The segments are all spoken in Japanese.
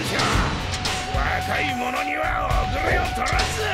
ちゃ若い者には遅れを取らず。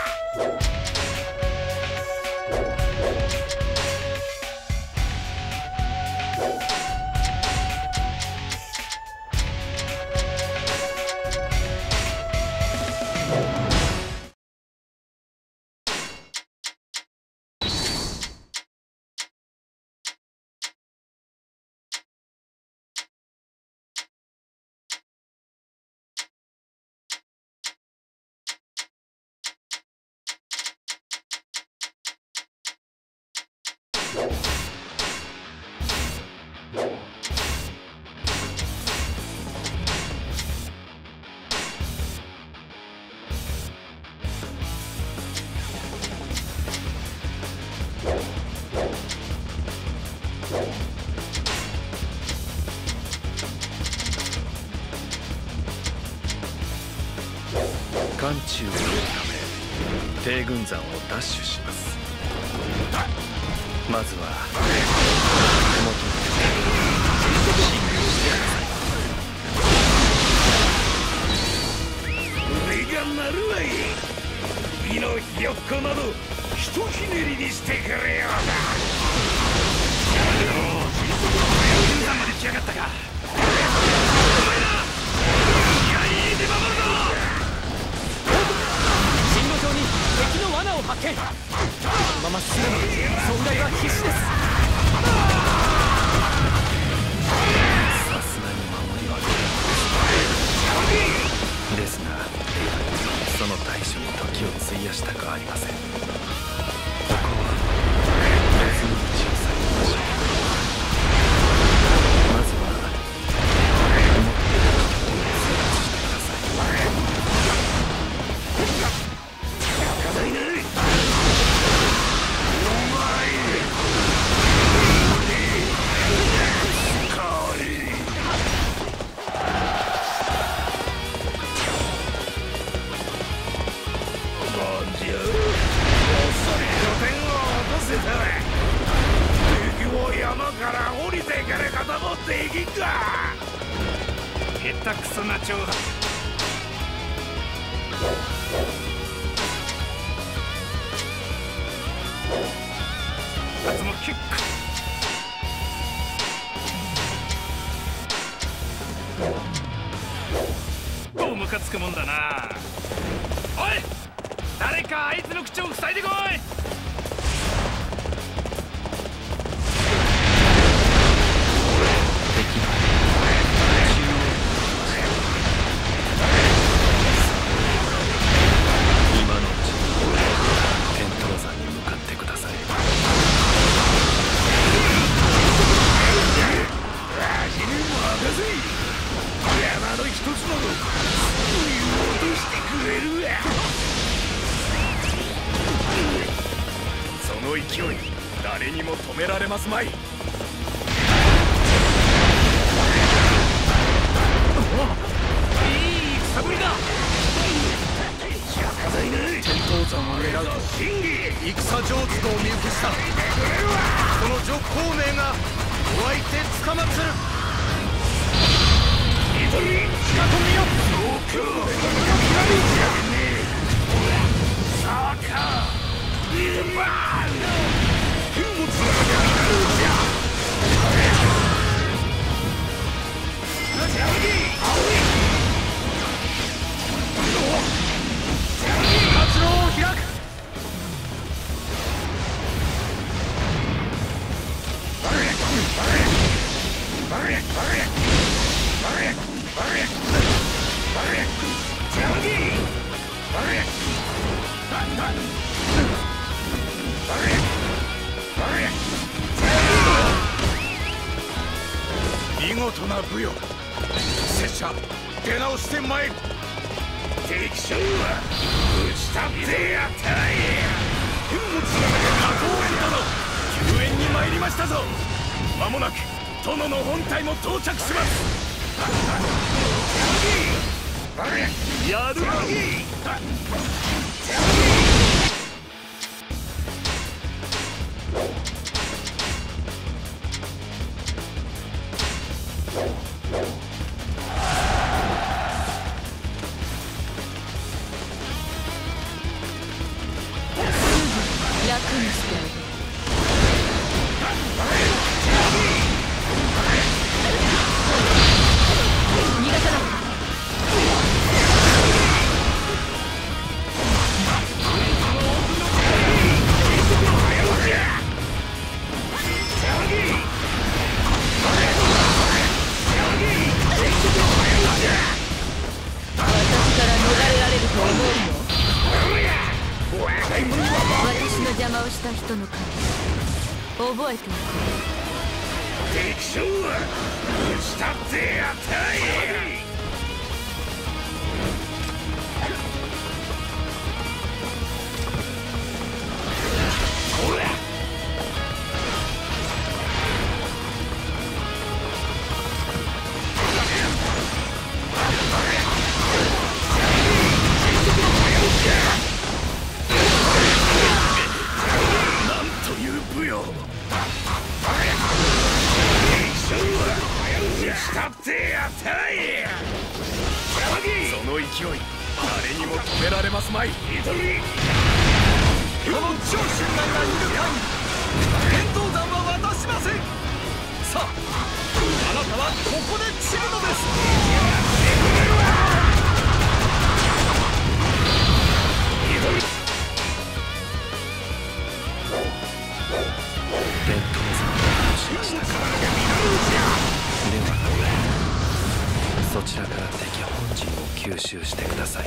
眼中を得るため帝軍山を奪取します。まずは麓の進軍してください。 俺がなるわい。次のひよっこなどひとひねりにしてくれようだ。帝軍山まで来やがったか。お前ら気合い入れて守るぞ。 敵の罠を発見。このまま進めば損害は必至です。 さすがに守りはですが、その対処に時を費やしたくありません。ここは別の道を探りましょう。まずは思っている人を生活してください。 山から降りていかれ方もできんか。下手くそな挑発。あつもキック。どうムカつくもんだな。おい、誰かあいつの口を塞いでこい。その勢い、誰にも止められますまい。いい戦ぶりだ。 天道山を狙うと戦上手とを見受けした。その女孔明がお相手つかまつる。 仕掛けみよ。さあか天物活路を開く。 見事な武力。拙者出直してまいる。敵将は打ち立てやったらええ。天物加藤園殿、救援に参りましたぞ。間もなく殿の本隊も到着します。やるぞ。 人の顔覚えておこう。 敵将は打ち立ってやったい。ほらその勢い誰にも止められますまい。この超信頼がいる限り剣道山は渡しません。さああなたはここで散るのです。 伝統山をしましたか。ではそちらから敵本陣を吸収してください。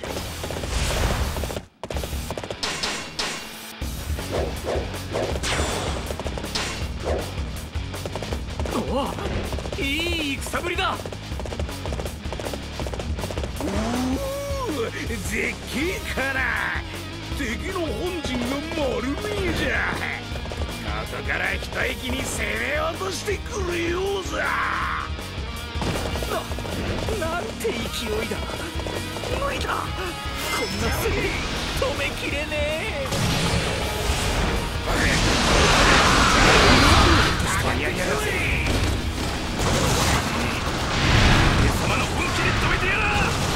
おいい戦ぶりだ。 絶景かな。敵の本陣が丸見えじゃ。ここから一息に攻め落としてくれようぞ。 なんて勢いだ。無理だ。こんなすぐに止めきれねえ。いやいやだぜ。貴様の本気で止めてやら。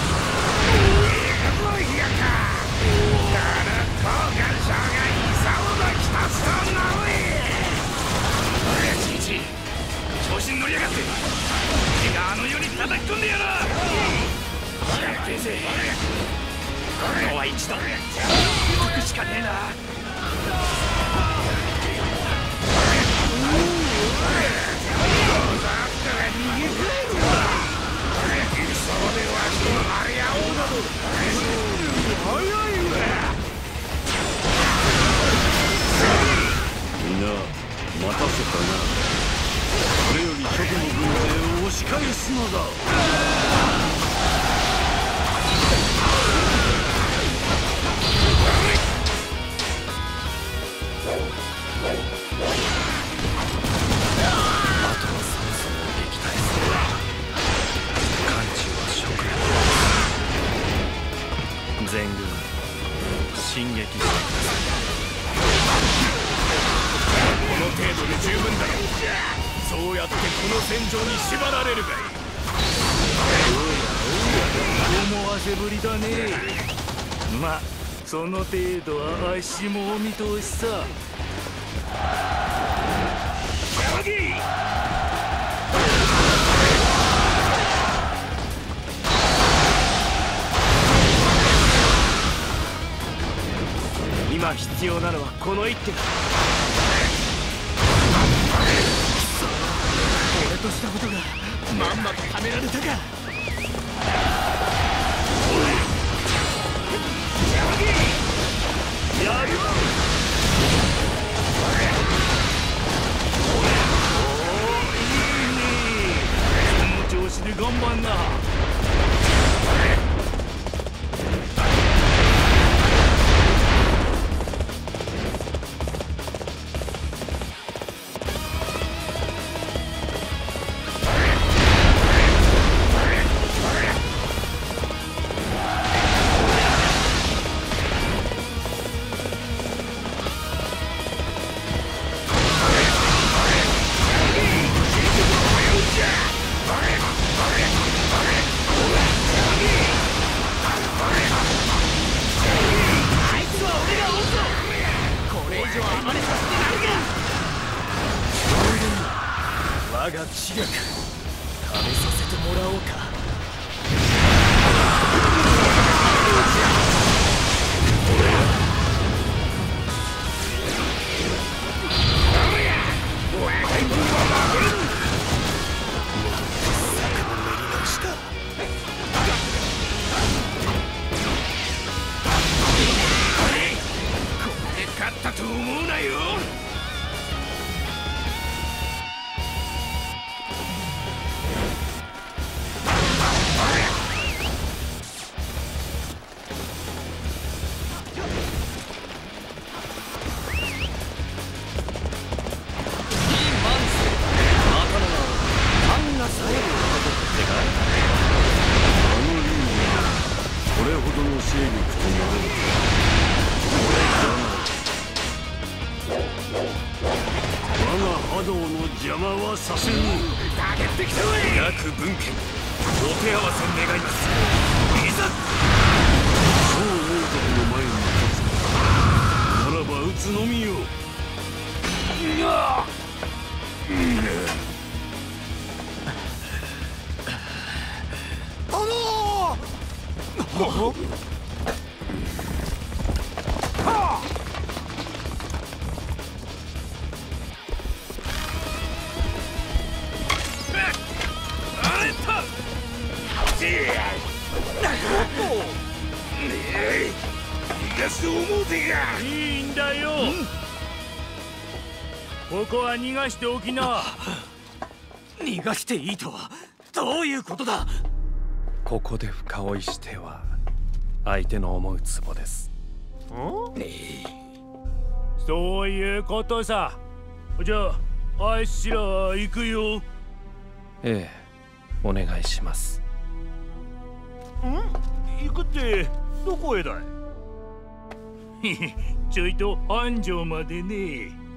いやか。交換者が勇をきたすとなれ。 おやじいち調子に乗りやがって。敵があの世に叩き込んでやら。やべえぜ。ここは一度行くしかねえな。 みんな待たせたな。これより諸の軍勢を押し返すのだ。 全軍進撃してください。 この程度で十分だろう。そうやってこの戦場に縛られるがいい。 思わせぶりだね。ま、その程度はあっしもお見通しさ。今必要なのはこの一手だ。俺としたことがまんまとはめられたか。やるよ。いいね。この調子で頑張んな。我が知略試させてもらおうか。 勝ったと思うなよ。 たけってきたわい。 各分家お手合わせ願います。いざ小王族の前に立つならば撃つのみよ。東表がいいんだよ。ここは逃がしておきな。 逃がしていいとはどういうことだ。ここで深追いしては相手の思うツボです。 そういうことさ。じゃああっしら行くよ。 ええ、お願いします。 行くってどこへだい？ちょいと安城までね。